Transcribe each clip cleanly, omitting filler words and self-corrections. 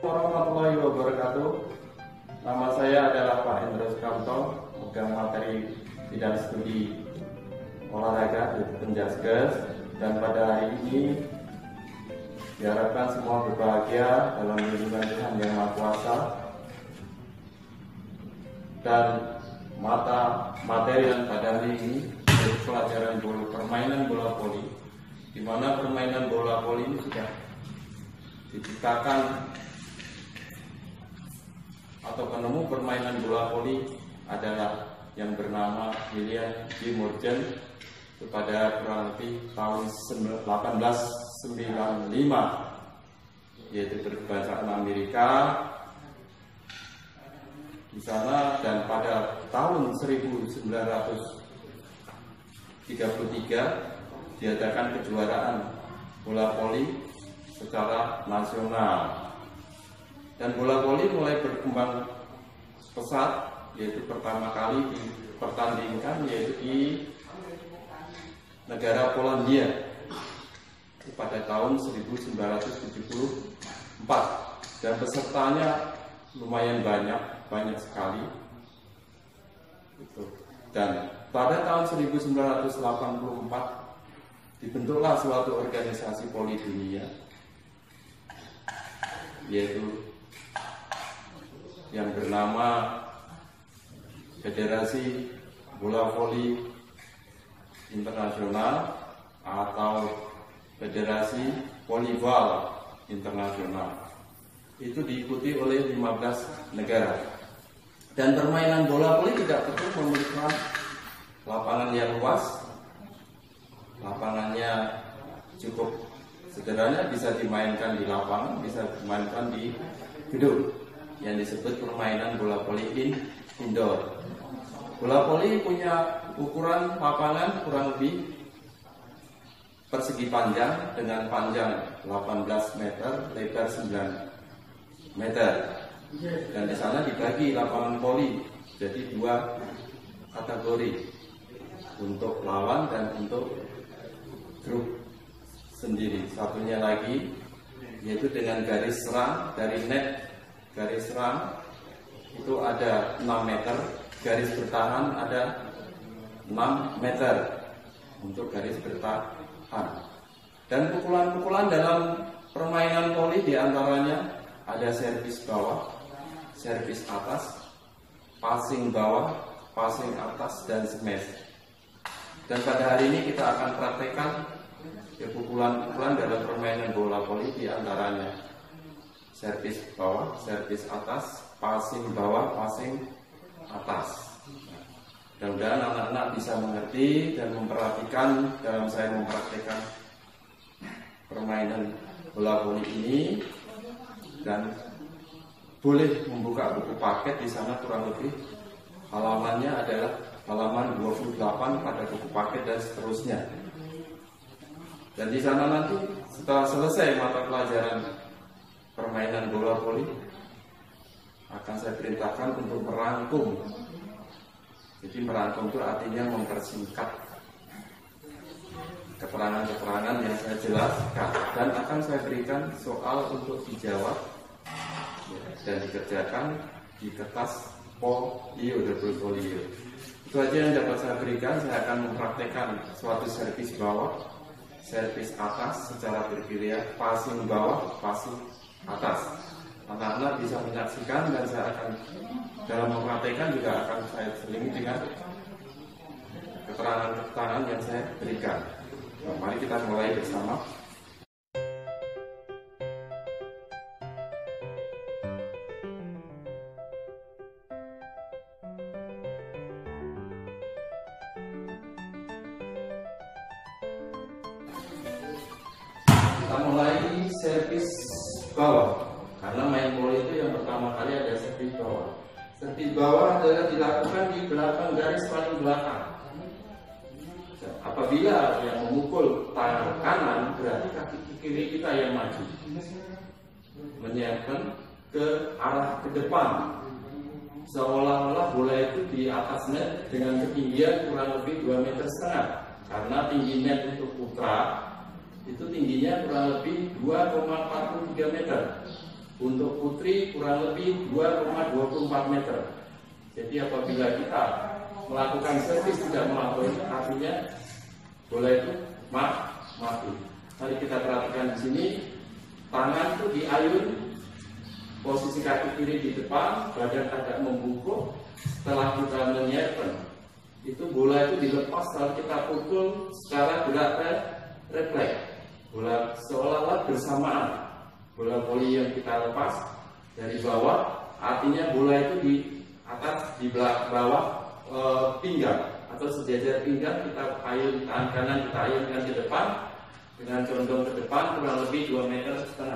Warahmatullahi wabarakatuh. Nama saya adalah Pak Hendro Sukamto, pegang materi bidang studi olahraga di Penjaskes, dan pada hari ini diharapkan semua berbahagia dalam lindungan Tuhan Yang Maha Kuasa. Dan materi yang pada hari ini yaitu pelajaran permainan bola voli, di mana permainan bola voli ini sudah diciptakan atau penemu permainan bola voli adalah yang bernama William G. Morgan pada kurang lebih tahun 1895, yaitu berbahasa Amerika di sana. Dan pada tahun 1933 diadakan kejuaraan bola voli secara nasional. Dan bola voli mulai berkembang pesat, yaitu pertama kali dipertandingkan yaitu di negara Polandia pada tahun 1974, dan pesertanya lumayan banyak sekali. Dan pada tahun 1984 dibentuklah suatu organisasi voli dunia, yaitu yang bernama Federasi Bola Voli Internasional atau Federasi Volleyball Internasional. Itu diikuti oleh 15 negara. Dan permainan bola voli tidak perlu memerlukan lapangan yang luas. Lapangannya cukup sederhana, bisa dimainkan di lapangan, bisa dimainkan di gedung, yang disebut permainan bola voli indoor. Bola voli punya ukuran lapangan kurang lebih persegi panjang dengan panjang 18 meter, lebar 9 meter. Dan di sana dibagi lapangan voli jadi dua kategori, untuk lawan dan untuk grup sendiri. Satunya lagi yaitu dengan garis serang dari net. Garis serang itu ada 6 meter, garis bertahan ada 6 meter untuk garis bertahan. Dan pukulan-pukulan dalam permainan voli diantaranya ada servis bawah, servis atas, passing bawah, passing atas, dan smash. Dan pada hari ini kita akan praktekkan pukulan-pukulan dalam permainan bola voli, diantaranya servis bawah, servis atas, passing bawah, passing atas. Mudah-mudahan anak-anak bisa mengerti dan memperhatikan dalam saya mempraktikkan permainan bola voli ini, dan boleh membuka buku paket. Di sana kurang lebih halamannya adalah halaman 28 pada buku paket dan seterusnya. Dan di sana nanti setelah selesai mata pelajaran permainan bola voli akan saya perintahkan untuk merangkum. Jadi merangkum itu artinya mempersingkat keterangan-keterangan yang saya jelaskan, dan akan saya berikan soal untuk dijawab dan dikerjakan di kertas folio, double folio. Itu aja yang dapat saya berikan. Saya akan mempraktekkan suatu servis bawah, servis atas secara bergiliran, passing bawah, passing atas. Anak-anak bisa menyaksikan, dan saya akan dalam mempraktekkan juga akan saya selingi dengan keterangan-keterangan yang saya berikan. Nah, mari kita mulai bersama. Kita mulai servis bawah, karena main bola itu yang pertama kali ada servis bawah. Servis bawah adalah dilakukan di belakang garis paling belakang. Apabila yang memukul tangan kanan, berarti kaki kiri kita yang maju, menyiapkan ke arah ke depan, seolah-olah bola itu di atas net dengan ketinggian kurang lebih 2,5 meter, karena tinggi net untuk putra itu tingginya kurang lebih 2,43 meter. untuk putri kurang lebih 2,24 meter. Jadi apabila kita melakukan servis tidak melampaui, artinya bola itu mati. Mari kita perhatikan di sini, tangan itu diayun, posisi kaki kiri di depan, badan agak membungkuk. Setelah kita menyiapkan, itu bola itu dilepas lalu kita pukul secara gerak refleks. Bola seolah-olah bersamaan. Bola voli yang kita lepas dari bawah, artinya bola itu di atas, di bawah pinggang atau sejajar pinggang. Kita ayun tangan kanan, kita ayunkan ke depan dengan condong ke depan kurang lebih 2,5 meter.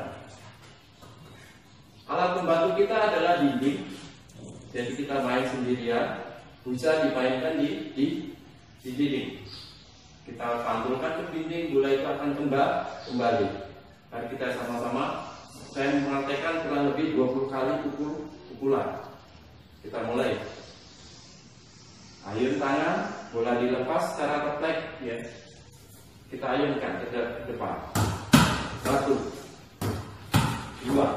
Alat pembantu kita adalah dinding. Jadi kita main sendirian, bisa dimainkan di dinding. Kita pantulkan ke dinding, bola itu akan kembali. Mari kita sama-sama, saya mempraktekkan kurang lebih 20 kali pukulan. Kita mulai. Ayun tangan, bola dilepas secara refleks, ya. Kita ayunkan ke depan. 1, 2,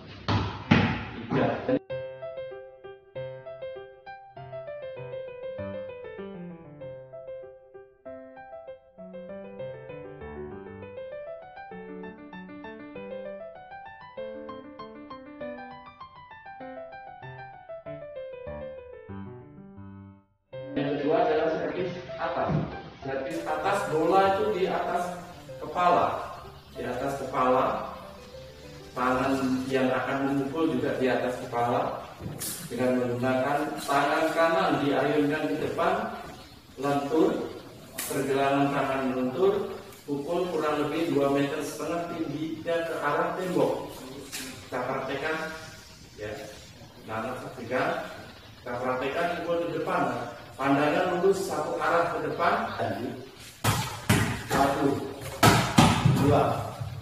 3. Yang kedua adalah servis atas. Servis atas, bola itu di atas kepala. Di atas kepala, tangan yang akan memukul juga di atas kepala. Dengan menggunakan tangan kanan diayunkan ke depan, lentur, pergelangan tangan melentur, pukul kurang lebih 2,5 meter tinggi dan ke arah tembok. Kita praktekkan, ya. Nah, kita praktekkan pukul ke depan. Pandangan lurus satu arah ke depan. 1, 2.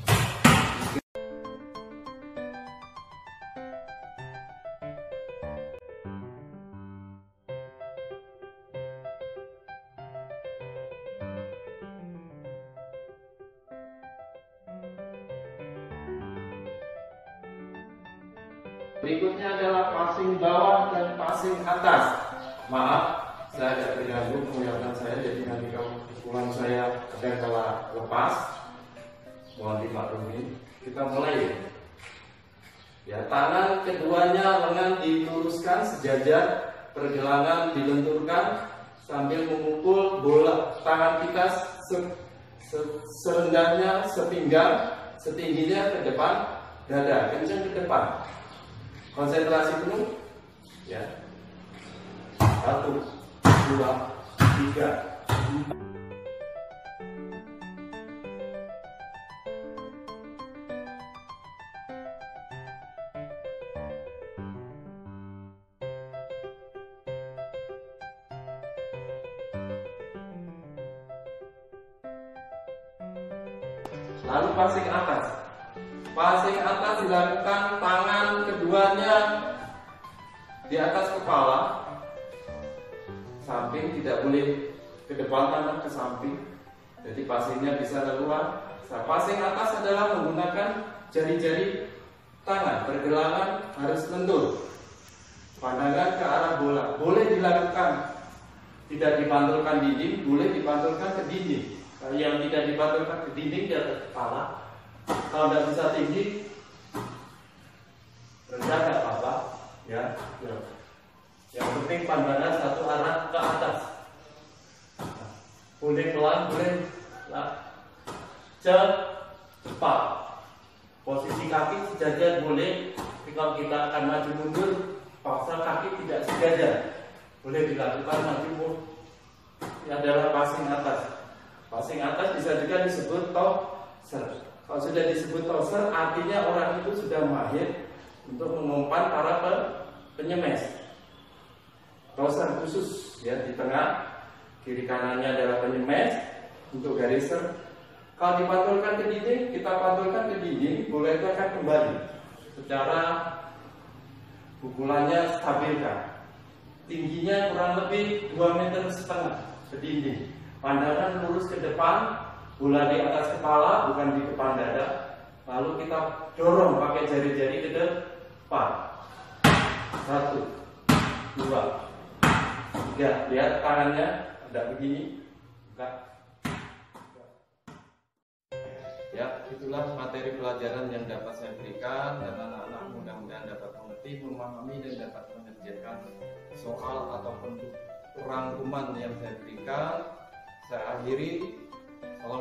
Berikutnya adalah passing bawah dan passing atas. Maaf, saya agak terganggu penglihatan saya, jadi nanti kalau pukulan saya kadang kala lepas, mohon dimaklumi. Kita mulai. Ya, tangan keduanya lengan diluruskan sejajar, pergelangan dilenturkan sambil memukul bola. Tangan kita serendahnya sepinggang, setingginya ke depan dada, kencang ke depan. Konsentrasi penuh. Ya. 1, 2, 3, 4. Lalu passing atas. Passing atas dilakukan tangan keduanya di atas kepala, samping, tidak boleh ke depan, tangan ke samping. Jadi passingnya bisa keluar. Nah, passing atas adalah menggunakan jari-jari tangan, pergelangan harus lentur, pandangan ke arah bola. Boleh dilakukan, tidak dipantulkan dinding, boleh dipantulkan ke dinding. Yang tidak dipantulkan ke dinding di atas kepala. Kalau tidak bisa tinggi, rendah nggak apa-apa, ya. Yang penting pandangan satu arah ke atas. Boleh pelan, boleh cepat. Posisi kaki sejajar boleh. Tapi kalau kita akan maju mundur, paksa kaki tidak sejajar. Boleh dilakukan maju mundur. Ini adalah passing atas. Passing atas bisa juga disebut tosser. Kalau sudah disebut tosser, artinya orang itu sudah mahir untuk mengumpan para penyemes. Tosser khusus, ya, di tengah, kiri kanannya adalah penyemes untuk garis ser. Kalau dipantulkan ke dinding, kita pantulkan ke dinding, bola itu akan kembali secara pukulannya stabilkan. Tingginya kurang lebih 2,5 meter ke dinding. Pandangan lurus ke depan, bola di atas kepala, bukan di depan dada. lalu kita dorong pakai jari-jari ke depan. 1, 2, 3. Lihat tangannya tidak begini, enggak. Ya, itulah materi pelajaran yang dapat saya berikan, dan anak-anak mudah-mudahan dapat mengerti, memahami, dan dapat mengerjakan soal ataupun rangkuman yang saya berikan. Saya akhiri.